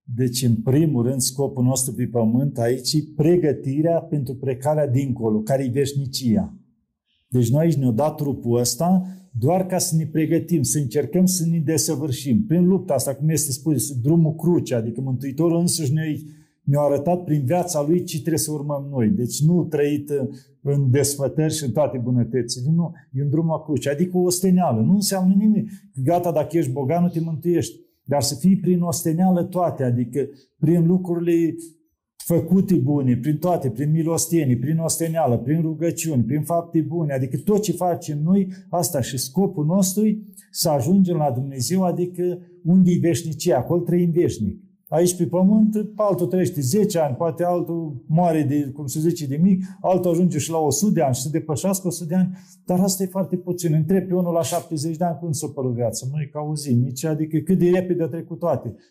Deci, în primul rând, scopul nostru pe pământ aici e pregătirea pentru plecarea dincolo, care e veșnicia. Deci noi aici ne-a dat trupul ăsta doar ca să ne pregătim, să încercăm să ne desăvârșim. Prin lupta asta, cum este spus, drumul cruce, adică Mântuitorul însuși ne-a arătat prin viața Lui ce trebuie să urmăm noi. Deci nu trăit în desfătări și în toate bunătățile, nu. E un drum cruce, adică o osteneală. Nu înseamnă nimic. Gata, dacă ești bogat, nu te mântuiești. Dar să fii prin osteneală toate, adică prin lucrurile făcute bune, prin toate, prin milostenii, prin osteneală, prin rugăciuni, prin fapte bune, adică tot ce facem noi, asta și scopul nostru să ajungem la Dumnezeu, adică unde e veșnicia, acolo trăim veșnic. Aici pe pământ, altul trăiește 10 ani, poate altul moare de, cum se zice, de mic, altul ajunge și la 100 de ani și să depășească 100 de ani, dar asta e foarte puțin. Întreb pe unul la 70 de ani cum s-a părut viața. Măi, că auzi, nici, adică cât de repede a trecut toate.